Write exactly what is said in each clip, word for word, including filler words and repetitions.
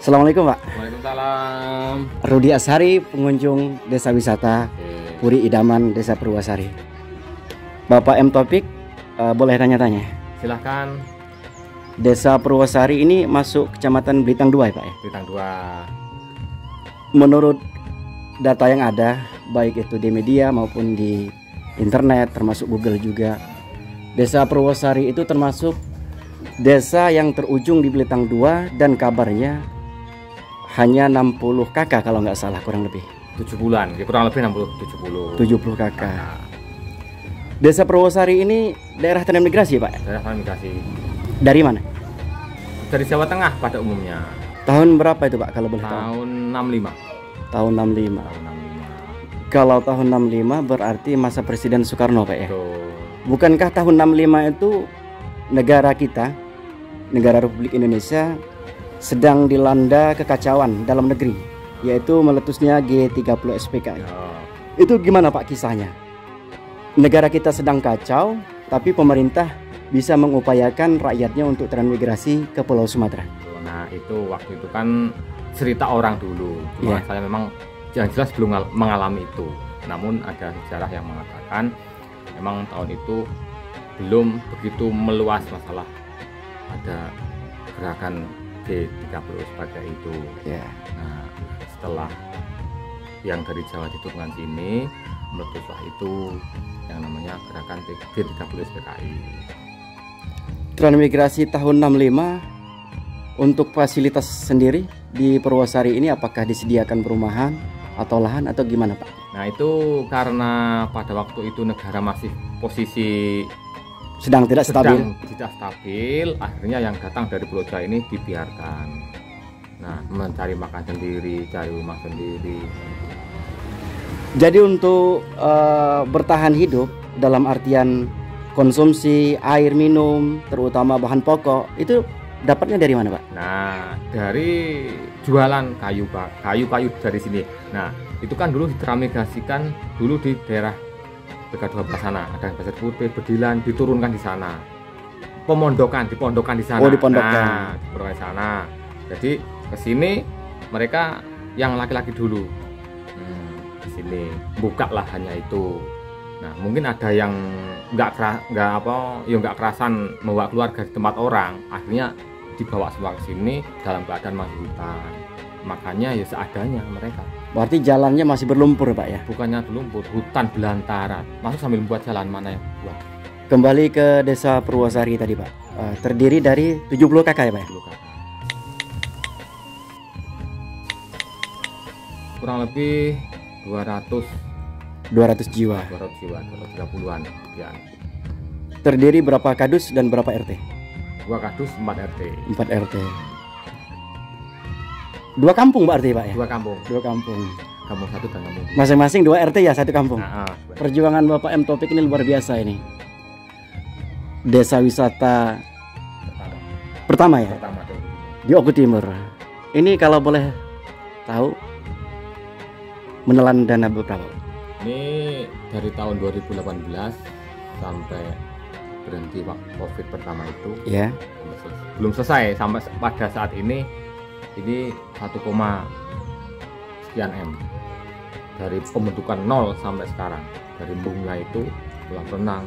Assalamualaikum Pak. Waalaikumsalam. Rudi Ashari, pengunjung Desa Wisata Oke. Puri Idaman, Desa Purwasari. Bapak M Topik, uh, boleh tanya-tanya? Silahkan. Desa Purwasari ini masuk Kecamatan Blitang dua ya Pak ya? Bintang dua. Menurut data yang ada, baik itu di media maupun di internet, termasuk Google juga, Desa Purwasari itu termasuk desa yang terujung di Blitang dua dan kabarnya hanya enam puluh kakak kalau nggak salah, kurang lebih tujuh bulan, ya kurang lebih enam puluh tujuh puluh. tujuh puluh kakak. Desa Purwasari ini daerah transmigrasi Pak? Daerah transmigrasi. Dari mana? Dari Jawa Tengah pada umumnya. Tahun berapa itu Pak kalau boleh tahu? Tahun enam puluh lima. Tahun enam puluh lima. Tahun enam puluh lima. Kalau tahun enam puluh lima berarti masa Presiden Soekarno Pak ya? Betul. Bukankah tahun enam puluh lima itu negara kita, negara Republik Indonesia sedang dilanda kekacauan dalam negeri, yaitu meletusnya G tiga puluh S P K. Ya. Itu gimana Pak kisahnya? Negara kita sedang kacau, tapi pemerintah bisa mengupayakan rakyatnya untuk transmigrasi ke Pulau Sumatera. Nah itu waktu itu kan cerita orang dulu. Cuma Yeah. saya memang yang jelas belum ngal- mengalami itu. Namun ada sejarah yang mengatakan memang tahun itu belum begitu meluas masalah ada gerakan G tiga puluh sebagai itu. Ya. Nah, setelah yang dari Jawa diturunkan sini, meletuslah itu yang namanya gerakan G tiga puluh S P K I. Transmigrasi tahun enam puluh lima untuk fasilitas sendiri di Purwasari ini apakah disediakan perumahan atau lahan atau gimana Pak? Nah, itu karena pada waktu itu negara masih posisi Sedang tidak stabil. sedang tidak stabil, akhirnya yang datang dari Pulau Jawa ini dibiarkan. Nah, mencari makan sendiri, cari rumah sendiri. Jadi untuk eh, bertahan hidup dalam artian konsumsi air minum, terutama bahan pokok, itu dapatnya dari mana Pak? Nah, dari jualan kayu Pak, kayu-kayu dari sini. Nah, itu kan dulu ditransmigrasikan dulu di daerah B K dua belas sana, ada Pasir Putih, Bedilan, diturunkan di sana. Pemondokan, dipondokan di sana. Oh, dipondokkan. Nah, dipondokkan di sana. Jadi ke sini mereka yang laki-laki dulu. Hmm, di sini buka lah hanya itu. Nah, mungkin ada yang nggak keras, nggak apa, ya nggak kerasan membawa keluarga di tempat orang, akhirnya dibawa semua ke sini dalam keadaan masih hutan. Makanya ya seadanya mereka. Berarti jalannya masih berlumpur Pak ya? Bukannya lumpur, hutan belantara. Masuk sambil buat jalan mana yang buat Kembali ke Desa Purwasari tadi Pak, Eh, terdiri dari tujuh puluh kakak ya Pak ya? dulu kakak. Kurang lebih dua ratus dua ratus jiwa. dua ratus jiwa, dua ratus tiga puluhan ya. Terdiri berapa kadus dan berapa R T? Dua kadus, empat R T. empat R T. Dua kampung berarti Pak ya? Dua kampung. Dua kampung. Kampung satu dan kampung dua. Masing-masing dua R T ya, satu kampung. Nah, ah, Perjuangan Bapak M Topik ini luar biasa ini. Desa wisata pertama. pertama ya Pertama dulu. di Oku Timur. Ini kalau boleh tahu menelan dana berapa? Ini dari tahun dua ribu delapan belas sampai berhenti waktu Covid pertama itu Ya. sampai selesai. Belum selesai sampai pada saat ini ini satu, sekian M dari pembentukan nol sampai sekarang, dari bunga itu kolam renang.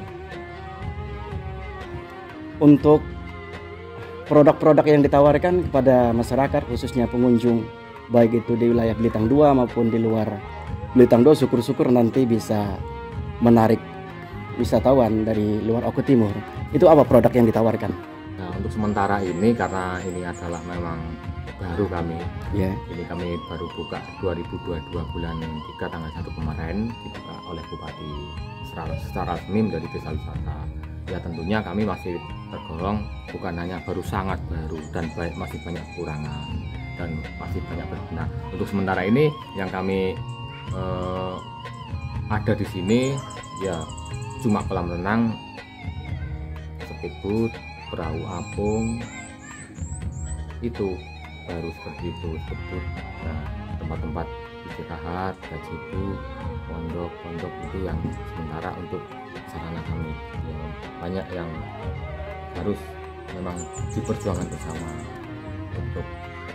Untuk produk-produk yang ditawarkan kepada masyarakat khususnya pengunjung baik itu di wilayah Blitang dua maupun di luar Blitang dua, syukur-syukur nanti bisa menarik wisatawan dari luar Oku Timur. Itu apa produk yang ditawarkan? Nah, untuk sementara ini karena ini adalah memang baru kami, Ya. ini kami baru buka dua ribu dua puluh dua bulan tiga tanggal satu kemarin, dibuka oleh Bupati secara, secara resmi menjadi desa wisata. Ya tentunya kami masih tergolong bukan hanya baru, sangat baru dan baik, masih banyak kekurangan dan masih banyak berguna. Untuk sementara ini yang kami eh, ada di sini ya cuma kolam renang, speedboat, perahu apung, itu baru seperti itu speedboat. Nah, tempat-tempat istirahat, gazebo, pondok-pondok itu yang sementara untuk sarana kami. Ya, banyak yang harus memang diperjuangkan bersama untuk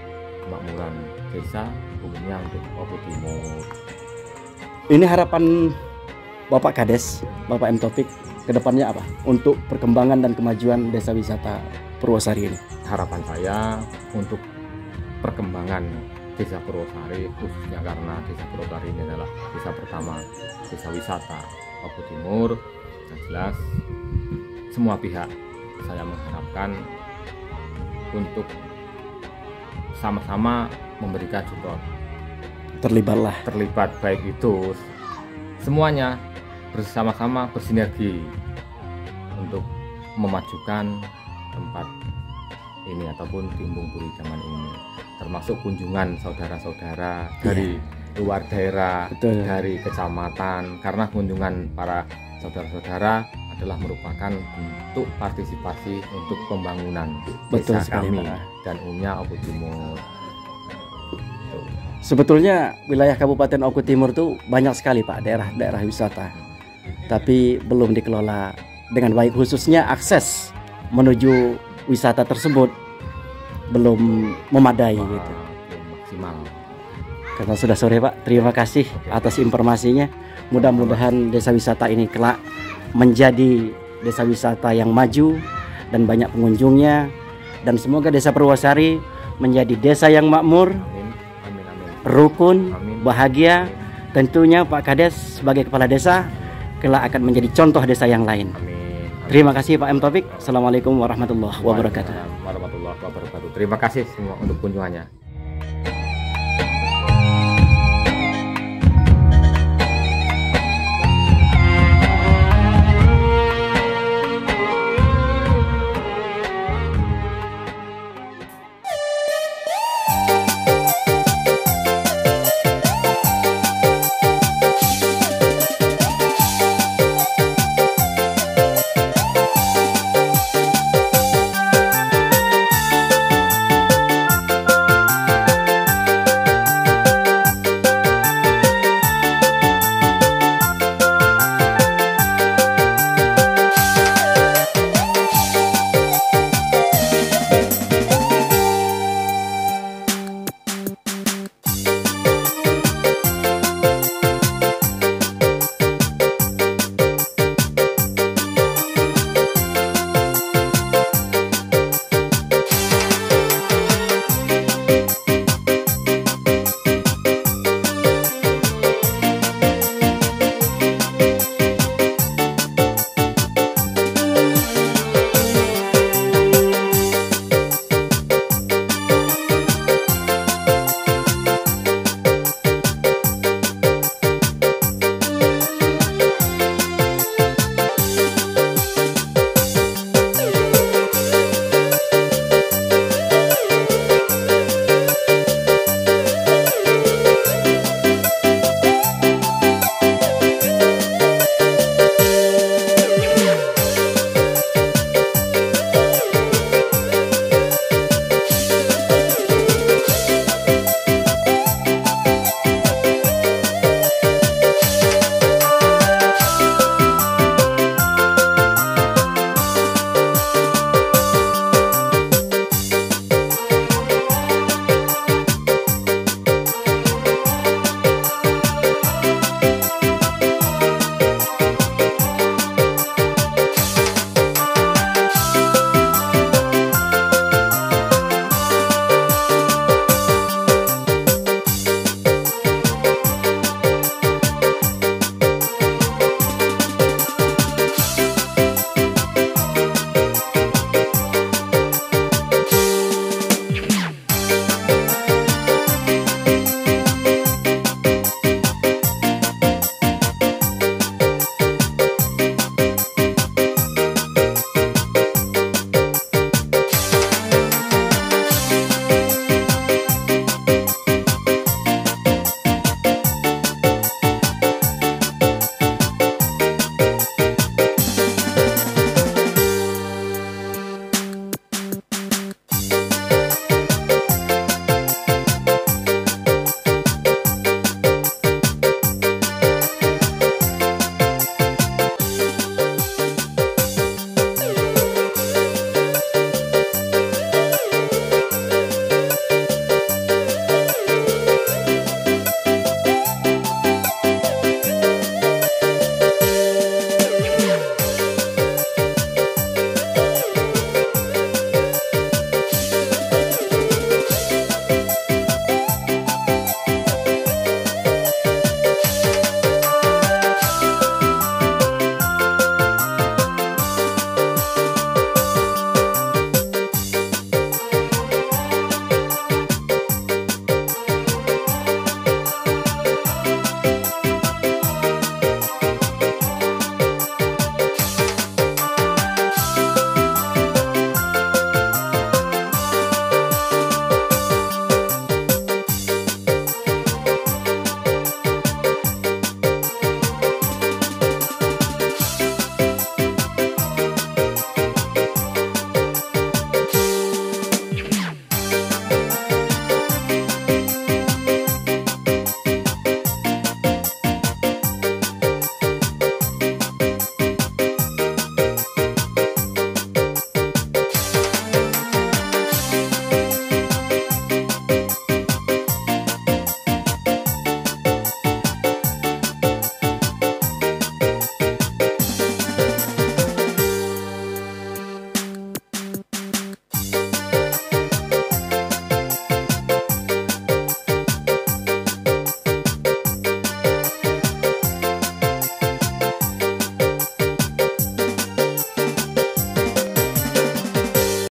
kemakmuran desa, umumnya untuk Oku Timur. Ini harapan Bapak Kades, Bapak M Taufik, kedepannya apa untuk perkembangan dan kemajuan desa wisata Purwosari ini? Harapan saya untuk perkembangan desa Purwosari, khususnya karena desa Purwosari ini adalah desa pertama desa wisata Oku Timur, yang jelas semua pihak saya mengharapkan untuk sama-sama memberikan support, Terlibatlah. terlibat, baik itu semuanya bersama-sama bersinergi untuk memajukan tempat ini ataupun Timbung Puri zaman ini, termasuk kunjungan saudara-saudara dari luar daerah, Betul. dari kecamatan, karena kunjungan para saudara-saudara adalah merupakan bentuk partisipasi untuk pembangunan Betul desa sekali, kami Pak. dan umumnya Oku Timur. Sebetulnya wilayah Kabupaten Oku Timur tuh banyak sekali Pak daerah-daerah wisata, tapi belum dikelola dengan baik, khususnya akses menuju wisata tersebut belum memadai Wah, gitu. belum maksimal. Karena sudah sore Pak, terima kasih atas informasinya. Mudah-mudahan desa wisata ini kelak menjadi desa wisata yang maju dan banyak pengunjungnya, dan semoga desa Purwosari menjadi desa yang makmur, Amin, amin, amin. rukun, Amin. bahagia. Tentunya Pak Kades sebagai kepala desa kelak akan menjadi contoh desa yang lain. Amin. Amin. Terima kasih Pak M Taufik. Assalamualaikum warahmatullahi wabarakatuh. Waalaikumsalam warahmatullahi wabarakatuh. Terima kasih semua untuk kunjungannya.